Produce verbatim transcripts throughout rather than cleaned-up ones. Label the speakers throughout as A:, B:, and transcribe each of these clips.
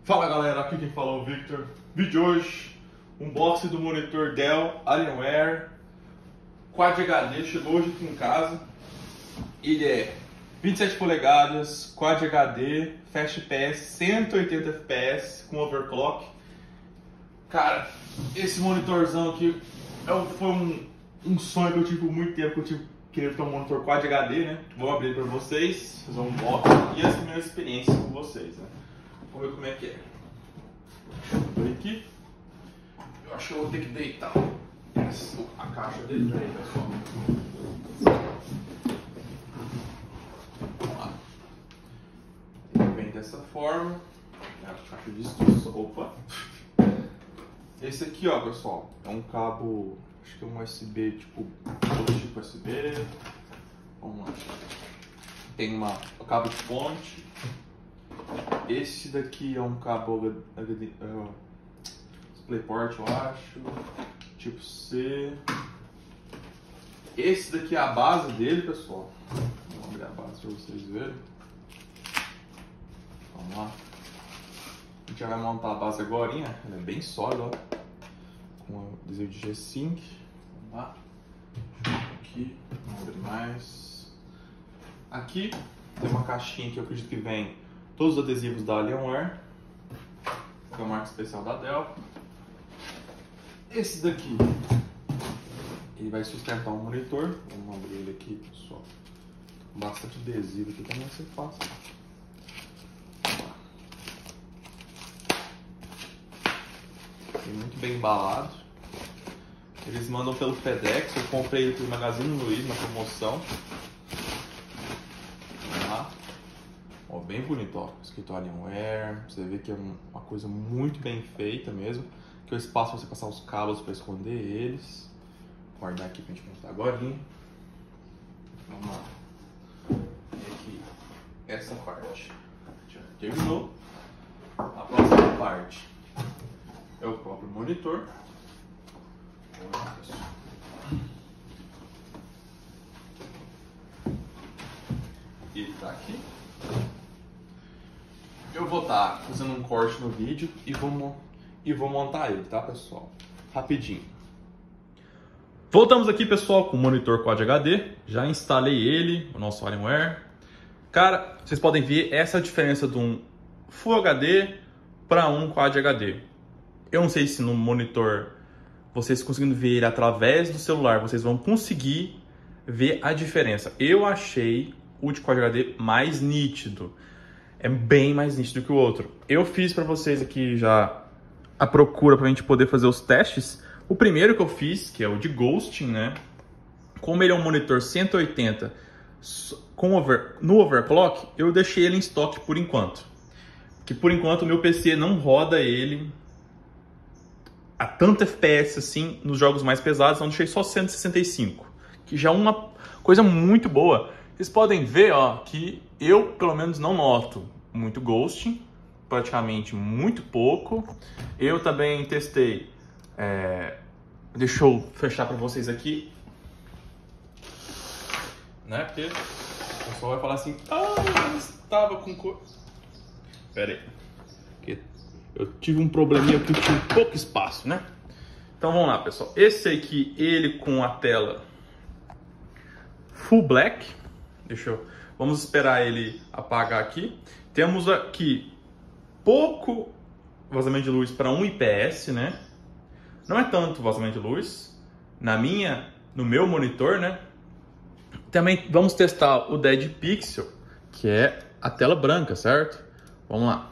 A: Fala galera, aqui quem fala é o Victor. Vídeo de hoje, unboxing do monitor Dell Alienware Quad H D, chegou hoje aqui em casa. Ele é vinte e sete polegadas, Quad H D, Fast F P S, cento e oitenta F P S com overclock. Cara, esse monitorzão aqui é um, foi um, um sonho que eu tive por muito tempo, que eu tive, queria ter um monitor Quad H D, né? Vou abrir para vocês, fazer um unboxing e as primeiras experiências com vocês, né? Vamos ver como é que é. Vou aqui. Eu acho que eu vou ter que deitar a caixa dele aí, pessoal. Vamos lá. Ele vem dessa forma. A caixa de instrução. Opa! Esse aqui, ó, pessoal, é um cabo, acho que é um U S B, tipo, tipo U S B. Vamos lá. Tem uma, um cabo de fonte. Esse daqui é um cabo H D, uh, DisplayPort, eu acho, tipo C. Esse daqui é a base dele, pessoal. Vou abrir a base para vocês verem. Vamos lá. A gente já vai montar a base agora, ela é bem sólida, ó, com adesivo de G cinco. Vamos lá. Aqui, vamos abrir mais. Aqui tem uma caixinha que eu acredito que vem todos os adesivos da Alienware, que é uma marca especial da Dell. Esse daqui, ele vai sustentar o monitor. Vamos abrir ele aqui, pessoal. Bastante adesivo aqui também, você faz. Tem muito bem embalado. Eles mandam pelo FedEx. Eu comprei ele pelo Magazine Luiza na promoção. Ó, bem bonito, ó, escrito Alienware. Você vê que é uma coisa muito bem feita mesmo. Que é o espaço para você passar os cabos para esconder eles. Vou guardar aqui pra gente mostrar agora. Vamos lá. E aqui, essa parte já terminou. A próxima parte é o próprio monitor. Ele tá aqui. Eu vou estar fazendo um corte no vídeo e vou, e vou montar ele, tá, pessoal? Rapidinho. Voltamos aqui, pessoal, com o monitor Quad H D. Já instalei ele, o nosso Alienware. Cara, vocês podem ver essa diferença de um Full H D para um Quad H D. Eu não sei se no monitor, vocês conseguindo ver ele através do celular, vocês vão conseguir ver a diferença. Eu achei o de Quad H D mais nítido. É bem mais nítido que o outro. Eu fiz para vocês aqui já a procura para a gente poder fazer os testes. O primeiro que eu fiz, que é o de ghosting, né? Como ele é um monitor cento e oitenta com over, no overclock, eu deixei ele em estoque por enquanto. Que por enquanto o meu P C não roda ele a tanto F P S assim nos jogos mais pesados, então eu deixei só cento e sessenta e cinco, que já é uma coisa muito boa. Vocês podem ver, ó, que eu pelo menos não noto muito ghosting, praticamente muito pouco. Eu também testei, é... deixa eu fechar para vocês aqui, né? Porque o pessoal vai falar assim, ah, eu estava com cor. Pera aí, porque eu tive um probleminha que tinha pouco espaço, né? Então vamos lá, pessoal. Esse aqui, ele com a tela full black. Deixa eu... Vamos esperar ele apagar aqui. Temos aqui pouco vazamento de luz para um I P S, né? Não é tanto vazamento de luz. Na minha, no meu monitor, né? Também vamos testar o Dead Pixel, que é a tela branca, certo? Vamos lá.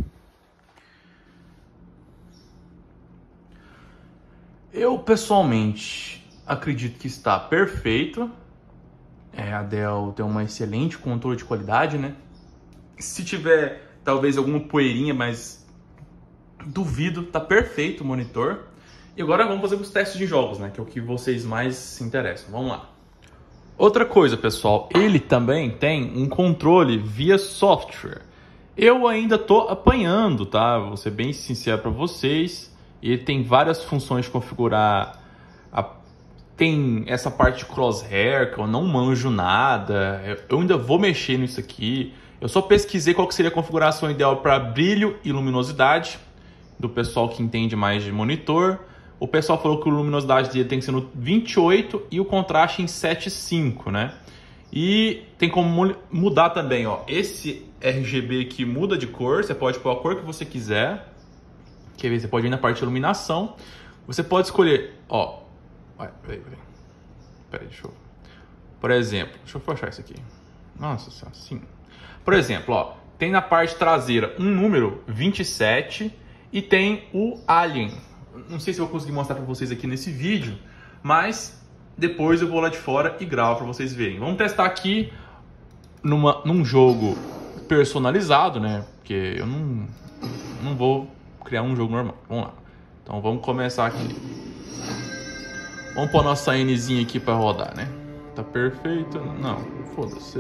A: Eu pessoalmente acredito que está perfeito. É, a Dell tem um excelente controle de qualidade, né? Se tiver talvez alguma poeirinha, mas duvido, tá perfeito o monitor. E agora vamos fazer os testes de jogos, né? Que é o que vocês mais se interessam. Vamos lá. Outra coisa, pessoal, ele também tem um controle via software. Eu ainda tô apanhando, tá? Vou ser bem sincero para vocês. Ele tem várias funções de configurar a Tem essa parte de crosshair que eu não manjo nada. Eu ainda vou mexer nisso aqui. Eu só pesquisei qual que seria a configuração ideal para brilho e luminosidade, do pessoal que entende mais de monitor. O pessoal falou que a luminosidade dele tem que ser no vinte e oito e o contraste em sete vírgula cinco, né? E tem como mudar também, ó. Esse R G B aqui muda de cor, você pode pôr a cor que você quiser. Quer ver? Você pode ir na parte de iluminação. Você pode escolher, ó. Vai, peraí, peraí. Peraí, deixa eu... Por exemplo, deixa eu fechar isso aqui. Nossa senhora, sim. Por exemplo, ó, tem na parte traseira um número vinte e sete e tem o Alien. Não sei se eu vou conseguir mostrar para vocês aqui nesse vídeo, mas depois eu vou lá de fora e gravo para vocês verem. Vamos testar aqui numa, num jogo personalizado, né? Porque eu não, não vou criar um jogo normal. Vamos lá. Então vamos começar aqui. Vamos pôr a nossa Nzinha aqui para rodar, né? Tá perfeito? Não, foda-se.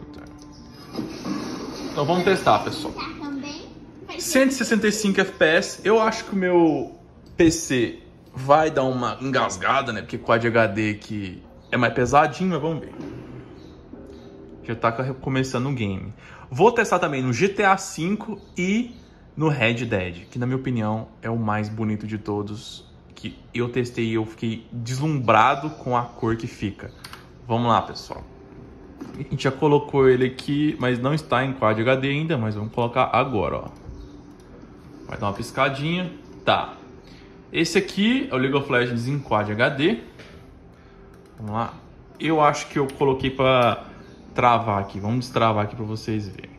A: Então vamos testar, pessoal. cento e sessenta e cinco F P S. Eu acho que o meu P C vai dar uma engasgada, né? Porque Quad H D aqui é mais pesadinho, mas vamos ver. Já tá começando o game. Vou testar também no G T A cinco e no Red Dead, que na minha opinião é o mais bonito de todos. Que eu testei e eu fiquei deslumbrado com a cor que fica. Vamos lá, pessoal. A gente já colocou ele aqui, mas não está em Quad H D ainda, mas vamos colocar agora, ó. Vai dar uma piscadinha. Tá. Esse aqui é o League of Legends em Quad H D. Vamos lá. Eu acho que eu coloquei para travar aqui. Vamos destravar aqui para vocês verem.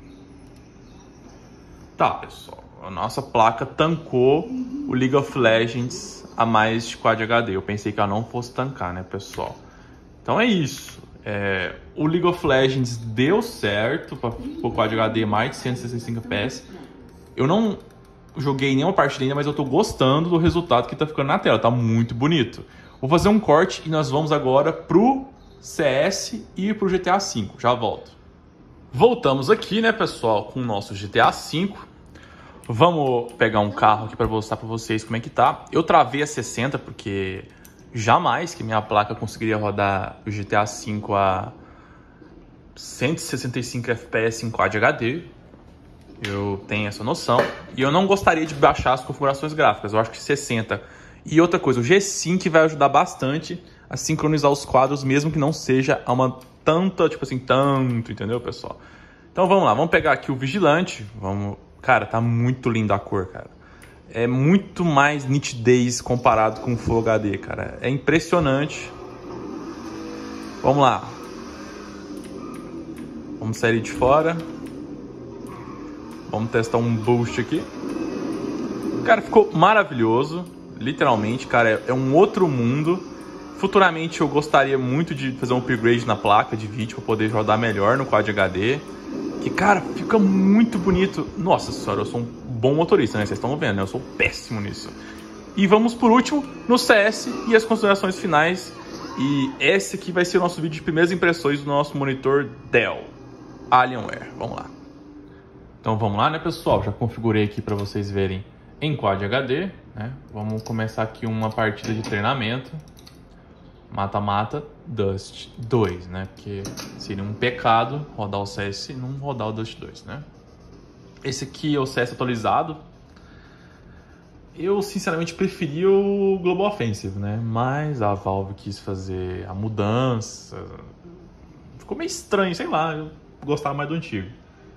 A: Tá, pessoal. A nossa placa tancou o League of Legends a mais de Quad H D. Eu pensei que ela não fosse tancar, né, pessoal? Então é isso. É, o League of Legends deu certo para o Quad H D mais de cento e sessenta e cinco F P S. Eu não joguei nenhuma partida ainda, mas eu tô gostando do resultado que tá ficando na tela. Tá muito bonito. Vou fazer um corte e nós vamos agora pro C S e pro G T A cinco. Já volto. Voltamos aqui, né, pessoal, com o nosso G T A cinco. Vamos pegar um carro aqui para mostrar para vocês como é que tá. Eu travei a sessenta porque jamais que minha placa conseguiria rodar o G T A cinco a cento e sessenta e cinco F P S em Quad H D. Eu tenho essa noção. E eu não gostaria de baixar as configurações gráficas. Eu acho que sessenta. E outra coisa, o G Sync vai ajudar bastante a sincronizar os quadros, mesmo que não seja a uma tanta, tipo assim, tanto, entendeu, pessoal? Então vamos lá, vamos pegar aqui o Vigilante. Vamos... Cara, tá muito linda a cor, cara. É muito mais nitidez comparado com o Full H D, cara. É impressionante. Vamos lá. Vamos sair de fora. Vamos testar um boost aqui. Cara, ficou maravilhoso. Literalmente, cara, é um outro mundo. Futuramente eu gostaria muito de fazer um upgrade na placa de vídeo para poder rodar melhor no Quad H D. Que, cara, fica muito bonito. Nossa senhora, eu sou um bom motorista, né? Vocês estão vendo, né? Eu sou péssimo nisso. E vamos por último no C S e as considerações finais. E esse aqui vai ser o nosso vídeo de primeiras impressões do nosso monitor Dell Alienware. Vamos lá. Então vamos lá, né, pessoal? Já configurei aqui para vocês verem em Quad H D, né? Vamos começar aqui uma partida de treinamento. Mata-mata Dust dois, né? Porque seria um pecado rodar o C S e não rodar o Dust dois, né? Esse aqui é o C S atualizado. Eu, sinceramente, preferi o Global Offensive, né? Mas a Valve quis fazer a mudança. Ficou meio estranho, sei lá. Eu gostava mais do antigo.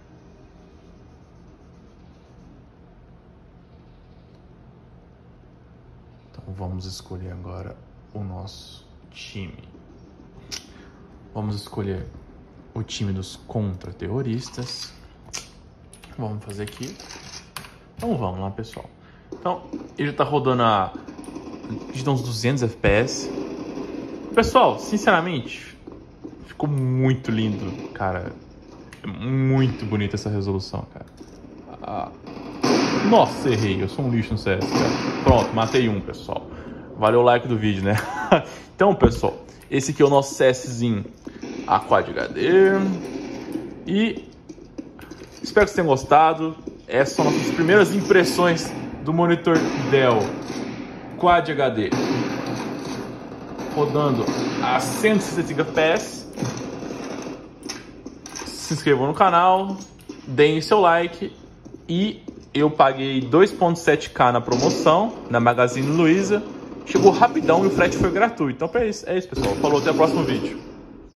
A: Então vamos escolher agora o nosso time. Vamos escolher o time dos contra-terroristas. Vamos fazer aqui. Então vamos lá, pessoal. Então, ele já tá rodando a de uns duzentos F P S. Pessoal, sinceramente, ficou muito lindo, cara. É muito bonita essa resolução, cara. Ah, nossa, errei. Eu sou um lixo no C S, cara. Pronto, matei um, pessoal. Valeu o like do vídeo, né? Então, pessoal, esse aqui é o nosso CSzinho a Quad H D. E espero que vocês tenham gostado. Essas são nossas primeiras impressões do monitor Dell Quad H D rodando a cento e sessenta e cinco F P S. Se inscrevam no canal, deem seu like. E eu paguei dois vírgula sete K na promoção, na Magazine Luiza. Chegou rapidão e o frete foi gratuito. Então é isso, é isso, pessoal. Falou, até o próximo vídeo.